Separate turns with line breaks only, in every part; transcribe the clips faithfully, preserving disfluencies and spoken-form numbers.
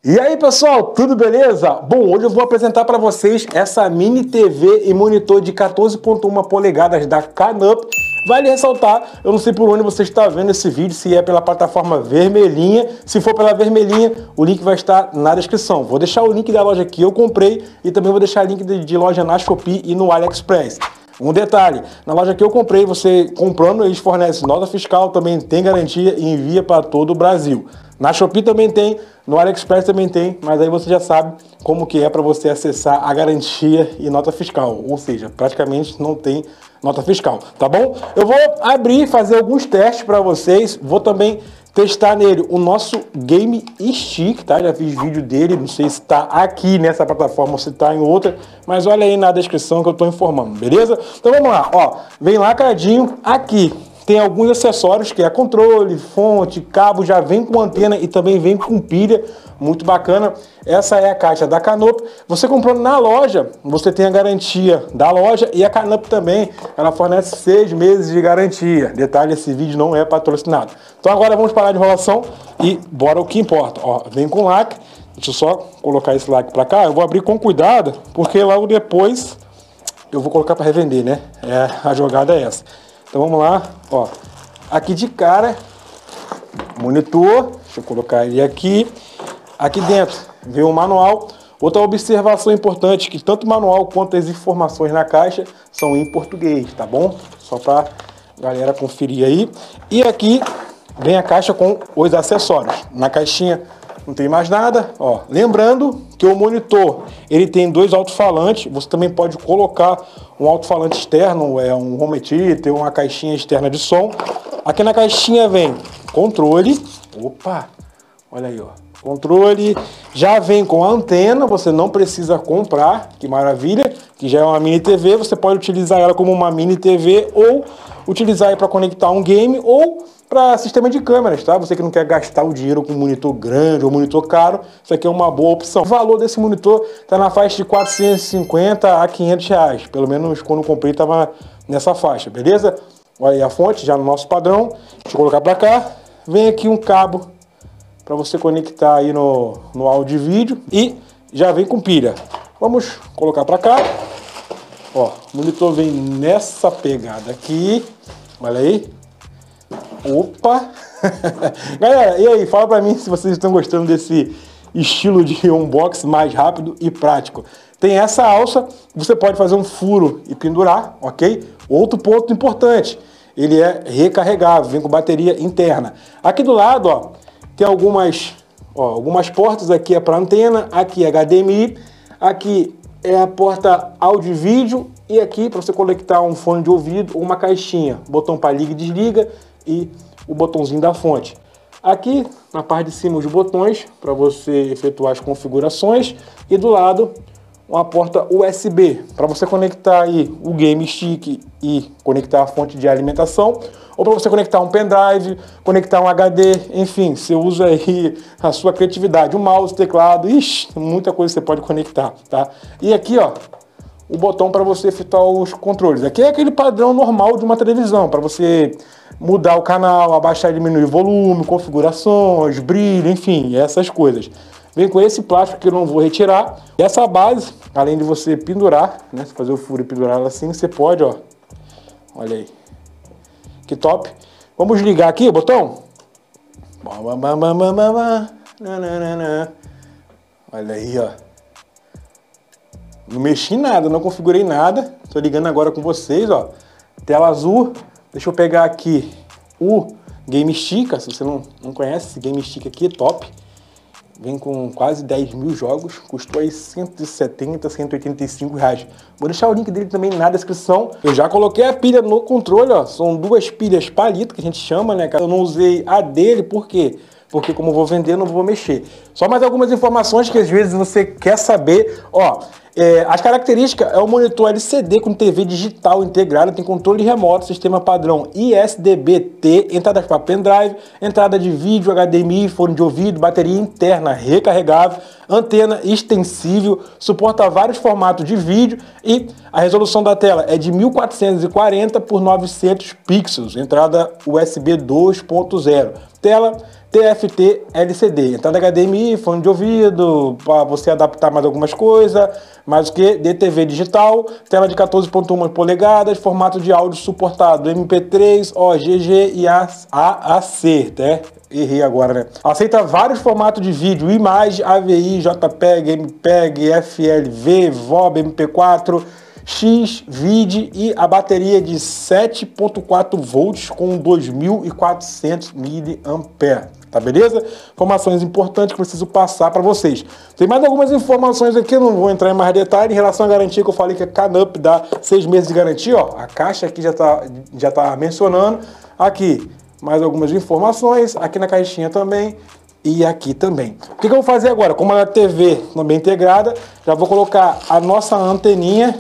E aí pessoal, tudo beleza? Bom, hoje eu vou apresentar para vocês essa mini T V e monitor de quatorze ponto um polegadas da Canup. Vale ressaltar, eu não sei por onde você está vendo esse vídeo, se é pela plataforma vermelhinha. Se for pela vermelhinha, o link vai estar na descrição. Vou deixar o link da loja que eu comprei e também vou deixar o link de, de loja na Shopee e no AliExpress. Um detalhe, na loja que eu comprei, você comprando, eles fornecem nota fiscal, também tem garantia e envia para todo o Brasil. Na Shopee também tem, no AliExpress também tem, mas aí você já sabe como que é para você acessar a garantia e nota fiscal, ou seja, praticamente não tem nota fiscal, tá bom? Eu vou abrir, fazer alguns testes para vocês, vou também testar nele o nosso Game Stick, tá? Já fiz vídeo dele, não sei se está aqui nessa plataforma ou se está em outra, mas olha aí na descrição que eu estou informando, beleza? Então vamos lá, ó, vem lacradinho aqui. Tem alguns acessórios que é controle, fonte, cabo, já vem com antena e também vem com pilha, muito bacana. Essa é a caixa da Canup. Você comprando na loja, você tem a garantia da loja e a Canup também, ela fornece seis meses de garantia. Detalhe, esse vídeo não é patrocinado. Então agora vamos parar de enrolação e bora o que importa. Ó, vem com lacre, deixa eu só colocar esse lacre para cá, eu vou abrir com cuidado, porque logo depois eu vou colocar para revender, né? É, a jogada é essa. Então vamos lá, ó, aqui de cara, monitor, deixa eu colocar ele aqui, aqui dentro vem o manual. Outra observação importante, que tanto o manual quanto as informações na caixa são em português, tá bom? Só para galera conferir aí. E aqui vem a caixa com os acessórios. Na caixinha não tem mais nada, ó. Lembrando que o monitor, ele tem dois alto-falantes, você também pode colocar um alto-falante externo, é um home theater, uma caixinha externa de som. Aqui na caixinha vem controle, opa, olha aí, ó, controle, já vem com a antena, você não precisa comprar, que maravilha, que já é uma mini T V, você pode utilizar ela como uma mini T V ou utilizar para conectar um game ou para sistema de câmeras, tá? Você que não quer gastar o dinheiro com um monitor grande ou monitor caro, isso aqui é uma boa opção. O valor desse monitor está na faixa de quatrocentos e cinquenta a quinhentos reais, pelo menos quando eu comprei estava nessa faixa, beleza? Olha aí a fonte, já no nosso padrão, deixa eu colocar para cá, vem aqui um cabo para você conectar aí no, no áudio e vídeo e já vem com pilha. Vamos colocar para cá, ó, o monitor vem nessa pegada aqui, olha aí. Opa! Galera, e aí, fala pra mim se vocês estão gostando desse estilo de unboxing mais rápido e prático. Tem essa alça, você pode fazer um furo e pendurar, ok? Outro ponto importante, ele é recarregável, vem com bateria interna. Aqui do lado, ó, tem algumas, ó, algumas portas, aqui é para antena, aqui é H D M I, aqui é a porta áudio e vídeo e aqui para você conectar um fone de ouvido ou uma caixinha, botão para liga e desliga e o botãozinho da fonte. Aqui na parte de cima os botões para você efetuar as configurações e do lado uma porta U S B para você conectar aí o Game Stick e conectar a fonte de alimentação ou para você conectar um pendrive, conectar um H D, enfim, você usa aí a sua criatividade, o mouse, teclado, ixi, muita coisa você pode conectar, tá? E aqui, ó, o botão para você efetuar os controles. Aqui é aquele padrão normal de uma televisão, para você mudar o canal, abaixar e diminuir o volume, configurações, brilho, enfim, essas coisas. Vem com esse plástico que eu não vou retirar. E essa base, além de você pendurar, né, fazer o furo e pendurar ela assim, você pode, ó, olha aí, que top. Vamos ligar aqui o botão. Olha aí, ó. Não mexi em nada, não configurei nada. Tô ligando agora com vocês, ó. Tela azul. Deixa eu pegar aqui o Game Stick. Se você não, não conhece, esse Game Stick aqui é top. Vem com quase dez mil jogos. Custou aí cento e setenta, cento e oitenta e cinco reais. Vou deixar o link dele também na descrição. Eu já coloquei a pilha no controle, ó. São duas pilhas palito que a gente chama, né, cara? Eu não usei a dele, por quê? Porque como eu vou vender, eu não vou mexer. Só mais algumas informações que às vezes você quer saber. Ó, é, as características é o monitor L C D com T V digital integrada, tem controle remoto, sistema padrão I S D B T, entradas para pendrive, entrada de vídeo, H D M I, fone de ouvido, bateria interna recarregável, antena extensível, suporta vários formatos de vídeo e a resolução da tela é de mil quatrocentos e quarenta por novecentos pixels, entrada U S B dois ponto zero. Tela T F T L C D, entrada H D M I, fone de ouvido, para você adaptar mais algumas coisas, mais o que? D T V digital, tela de quatorze ponto um polegadas, formato de áudio suportado M P três, O G G e A A C, tá? Errei agora, né? Aceita vários formatos de vídeo, imagem, A V I, JPEG, MPEG, F L V, V O B, M P quatro, X, vídeo e a bateria de sete ponto quatro volts com dois mil e quatrocentos miliampères, tá beleza? Informações importantes que eu preciso passar para vocês. Tem mais algumas informações aqui, não vou entrar em mais detalhes. Em relação à garantia que eu falei que a Canup dá seis meses de garantia, ó, a caixa aqui já tá, já tá mencionando. Aqui, mais algumas informações, aqui na caixinha também. E aqui também. O que, que eu vou fazer agora? Como a T V também integrada, já vou colocar a nossa anteninha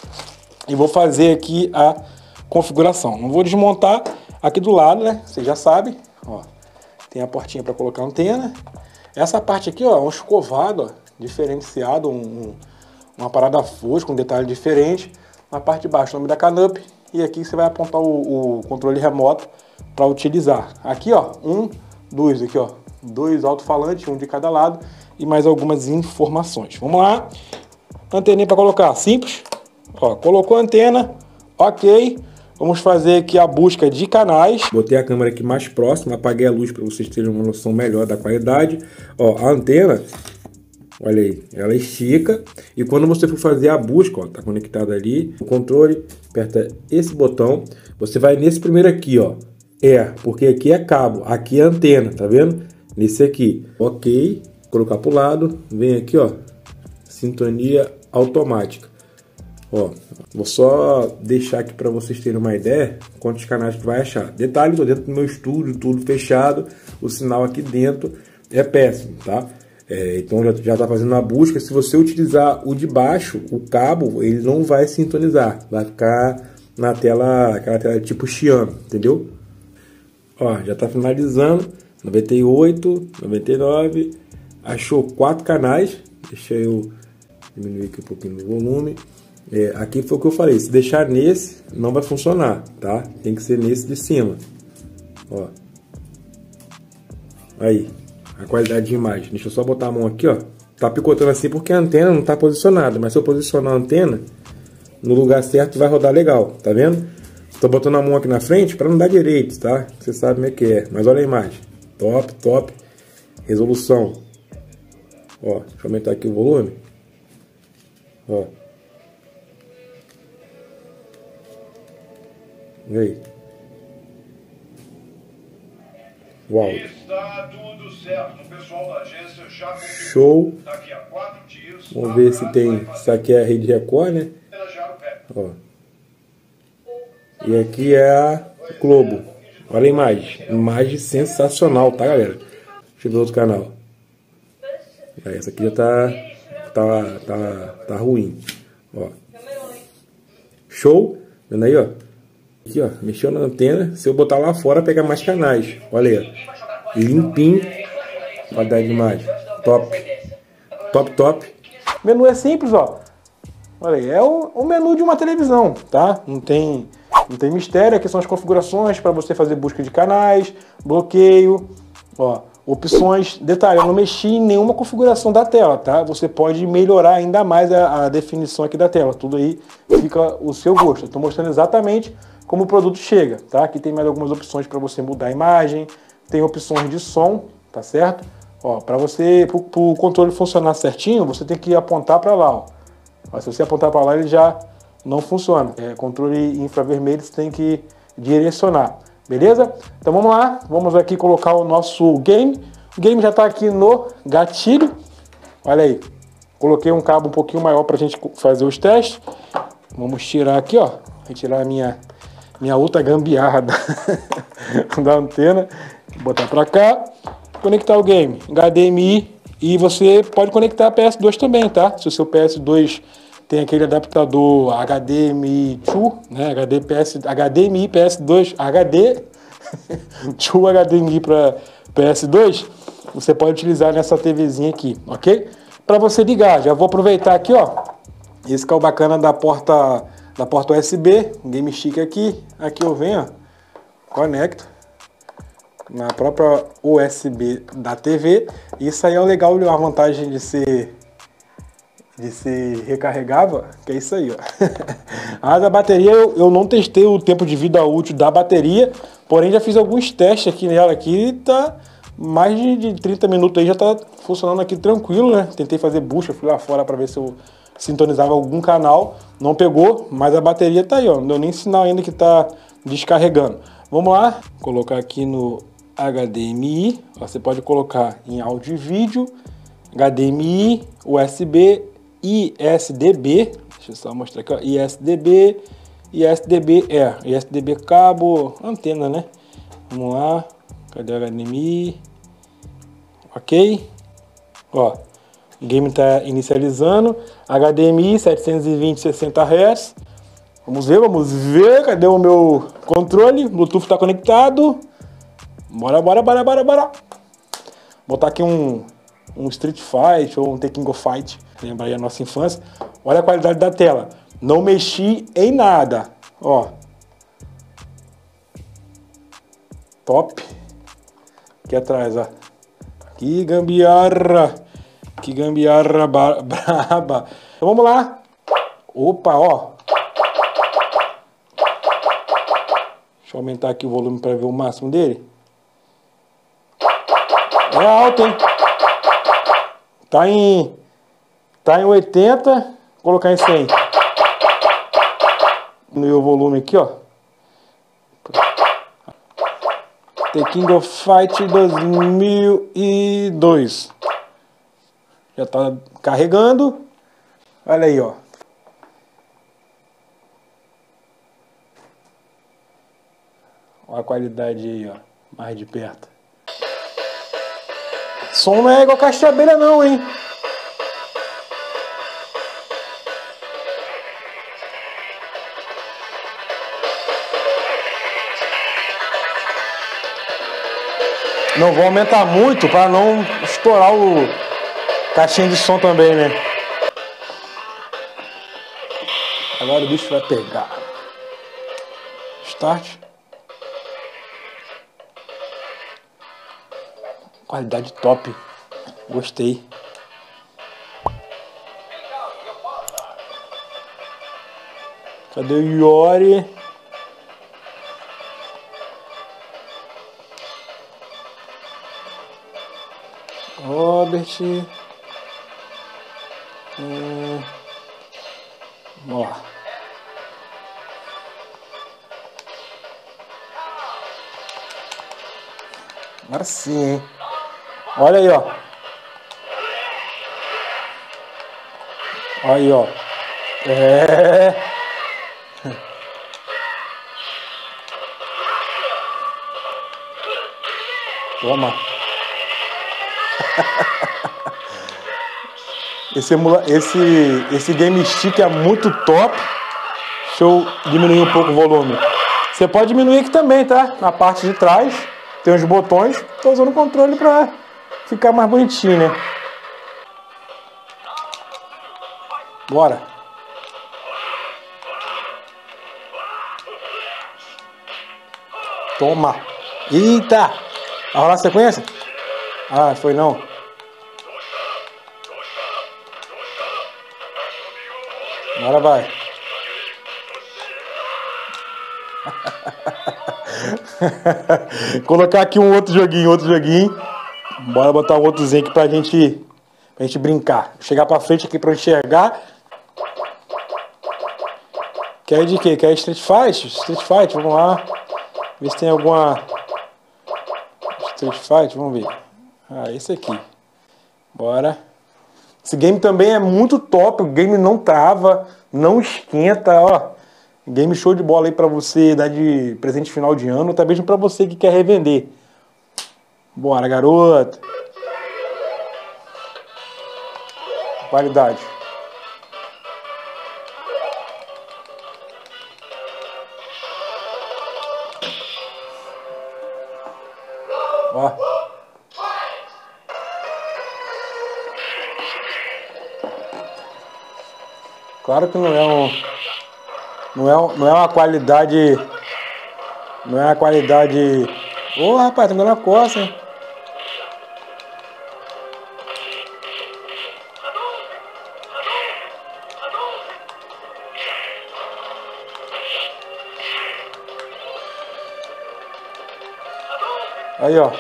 e vou fazer aqui a configuração. Não vou desmontar aqui do lado, né? Vocês já sabem. Ó, tem a portinha para colocar a antena. Essa parte aqui, ó, é um escovado, ó, diferenciado, um, um, uma parada fosca, um detalhe diferente. Na parte de baixo, o nome da Canup. E aqui você vai apontar o, o controle remoto para utilizar. Aqui, ó, um, dois, aqui, ó, dois alto-falantes, um de cada lado e mais algumas informações. Vamos lá. Anteninha para colocar, simples. Ó, colocou a antena, ok. Vamos fazer aqui a busca de canais. Botei a câmera aqui mais próxima, apaguei a luz para vocês terem uma noção melhor da qualidade. Ó, a antena, olha aí, ela estica. E quando você for fazer a busca, ó, tá conectado ali, o controle, aperta esse botão. Você vai nesse primeiro aqui, ó. É, porque aqui é cabo, aqui é antena, tá vendo? Nesse aqui, ok. Colocar pro lado, vem aqui, ó, sintonia automática. Ó, vou só deixar aqui para vocês terem uma ideia quantos canais que vai achar. Detalhe, tô dentro do meu estúdio, tudo fechado, o sinal aqui dentro é péssimo, tá? É, então já, já tá fazendo a busca. Se você utilizar o de baixo, o cabo, ele não vai sintonizar, vai ficar na tela, aquela tela tipo Xiaomi, entendeu? Ó, já tá finalizando, noventa e oito, noventa e nove, achou quatro canais, deixa eu diminuir aqui um pouquinho do volume. É, aqui foi o que eu falei, se deixar nesse, não vai funcionar, tá? Tem que ser nesse de cima. Ó. Aí, a qualidade de imagem. Deixa eu só botar a mão aqui, ó. Tá picotando assim porque a antena não tá posicionada, mas se eu posicionar a antena no lugar certo vai rodar legal, tá vendo? Tô botando a mão aqui na frente para não dar direito, tá? Você sabe como é que é, mas olha a imagem. Top, top. Resolução. Ó, deixa eu aumentar aqui o volume. Ó. E aí? Uau.
Está tudo certo. O pessoal da agência já
show.
Daqui a quatro dias.
Vamos ver se tem. Isso aqui é a rede Record, né? Ó. E aqui é a Globo. Olha a imagem. Imagem sensacional, tá, galera? Deixa eu ver outro canal. Aí, essa aqui já tá, tá, tá, tá ruim. Ó. Show. Vendo aí, ó. Aqui, ó, mexeu na antena. Se eu botar lá fora, pega mais canais. Olha aí, ó. Limpinho. Qualidade de imagem. Top. Top, top. O menu é simples, ó. Olha aí, é o, o menu de uma televisão, tá? Não tem, não tem mistério. Aqui são as configurações para você fazer busca de canais, bloqueio, ó, opções. Detalhe, eu não mexi em nenhuma configuração da tela, tá? Você pode melhorar ainda mais a, a definição aqui da tela. Tudo aí fica o seu gosto. Eu tô mostrando exatamente como o produto chega, tá? Aqui tem mais algumas opções para você mudar a imagem, tem opções de som, tá certo? Ó, para você, para o controle funcionar certinho, você tem que apontar para lá, ó. Mas se você apontar para lá, ele já não funciona. É, controle infravermelho você tem que direcionar, beleza? Então vamos lá, vamos aqui colocar o nosso game. O game já está aqui no gatilho. Olha aí, coloquei um cabo um pouquinho maior para a gente fazer os testes. Vamos tirar aqui, ó, retirar a minha minha outra gambiarra da, da antena, botar para cá, conectar o game, H D M I, e você pode conectar a P S dois também, tá? Se o seu P S dois tem aquele adaptador H D M I dois, né? H D, P S, H D M I P S dois, H D dois H D M I para P S dois, você pode utilizar nessa TVzinha aqui, ok? Para você ligar, já vou aproveitar aqui, ó. Esse que é o bacana da porta da porta U S B, Game Stick aqui, aqui eu venho, ó, conecto, na própria U S B da T V. Isso aí é o legal, a vantagem de ser de ser recarregável, que é isso aí, ó. Mas a bateria, eu, eu não testei o tempo de vida útil da bateria, porém já fiz alguns testes aqui nela, aqui tá mais de, de trinta minutos aí, já tá funcionando aqui tranquilo, né? Tentei fazer busca, fui lá fora para ver se eu sintonizava algum canal, não pegou, mas a bateria tá aí, ó, não deu nem sinal ainda que tá descarregando. Vamos lá, colocar aqui no H D M I, você pode colocar em áudio e vídeo, H D M I, U S B, I S D B, deixa eu só mostrar aqui, ó, I S D B, I S D B, é, I S D B cabo, antena, né? Vamos lá, cadê o H D M I? Ok, ó, o game está inicializando, H D M I setecentos e vinte, sessenta hertz, vamos ver, vamos ver, cadê o meu controle? Bluetooth está conectado, bora, bora, bora, bora, bora, botar aqui um, um Street Fight ou um The King of Fight, lembra aí a nossa infância. Olha a qualidade da tela, não mexi em nada, ó, top, aqui atrás, ó, que gambiarra, que gambiarra braba. Então vamos lá, opa, ó, deixa eu aumentar aqui o volume para ver o máximo dele, é alto, hein, tá em, tá em oitenta, vou colocar em cem, diminuir o volume aqui, ó, The King of Fight dois mil e dois. Já tá carregando. Olha aí, ó. Olha a qualidade aí, ó. Mais de perto. Som não é igual caixa de abelha não, hein? Não vou aumentar muito para não estourar o caixinha de som também, né? Agora o bicho vai pegar. Start. Qualidade top. Gostei. Cadê o Yori? Robert, hum, vamos lá. Agora sim, hein? Olha aí, ó. Olha aí, ó. É. Toma. Esse, esse, esse game stick é muito top. Deixa eu diminuir um pouco o volume. Você pode diminuir aqui também, tá? Na parte de trás tem os botões. Estou usando o controle para ficar mais bonitinho, né? Bora. Toma. Eita. Vai rolar a sequência? Ah, foi não. Agora vai. Colocar aqui um outro joguinho, outro joguinho. Bora botar um outrozinho aqui pra gente, pra gente brincar. Chegar pra frente aqui pra eu enxergar. Quer de quê? Quer Street Fight? Street Fight, vamos lá. Ver se tem alguma... Street Fight, vamos ver. Ah, esse aqui. Bora. Esse game também é muito top, o game não trava, não esquenta, ó. Game show de bola aí pra você dar de presente final de ano, até mesmo pra você que quer revender. Bora, garoto. Qualidade. Ó. Claro que não é um, não é, não é uma qualidade, não é uma qualidade Ô, rapaz, tá me dando uma coça, hein? Aí, ó.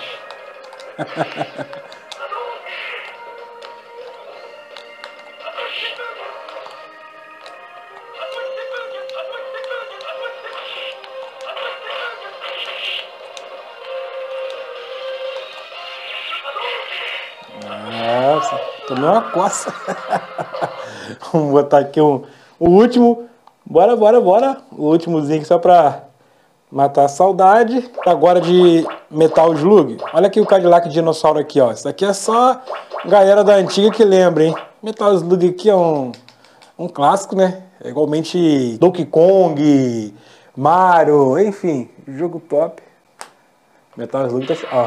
Nossa, tomei uma coça. Vamos botar aqui um, o último. Bora, bora, bora. O últimozinho aqui só pra matar a saudade. Agora de Metal Slug. Olha aqui o Cadillac Dinossauro aqui, ó. Isso aqui é só galera da antiga que lembra, hein? Metal Slug aqui é um, um clássico, né? É igualmente Donkey Kong, Mario, enfim, jogo top. Metal Slug tá... Ó.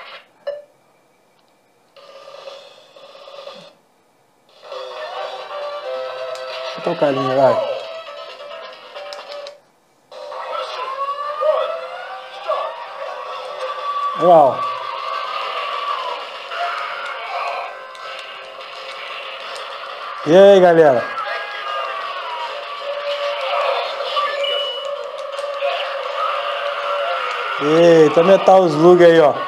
Olha o carinha, vai. Uau. E aí, galera? Eita, Metal Slug aí, ó.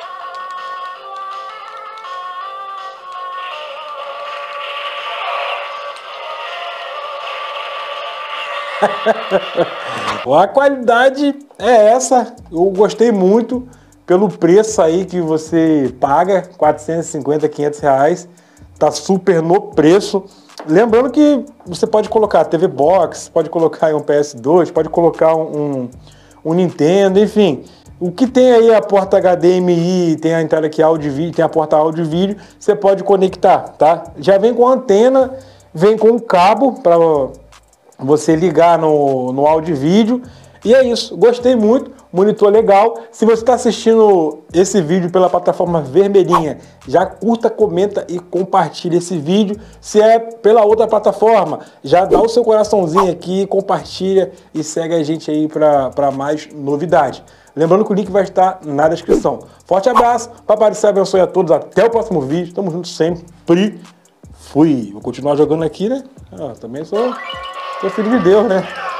A qualidade é essa, eu gostei muito pelo preço aí que você paga, quatrocentos e cinquenta, quinhentos reais, tá super no preço. Lembrando que você pode colocar T V Box, pode colocar um P S dois, pode colocar um, um Nintendo, enfim. O que tem aí a porta H D M I, tem a entrada aqui áudio e vídeo, tem a porta áudio e vídeo, você pode conectar, tá? Já vem com antena, vem com o cabo para você ligar no, no áudio e vídeo. E é isso, gostei muito, monitor legal. Se você está assistindo esse vídeo pela plataforma vermelhinha, já curta, comenta e compartilha esse vídeo. Se é pela outra plataforma, já dá o seu coraçãozinho aqui, compartilha e segue a gente aí para mais novidades. Lembrando que o link vai estar na descrição. Forte abraço, Papai do Céu abençoe a todos, até o próximo vídeo, tamo junto sempre. Fui, vou continuar jogando aqui, né? Ah, também sou... Sou filho de Deus, né?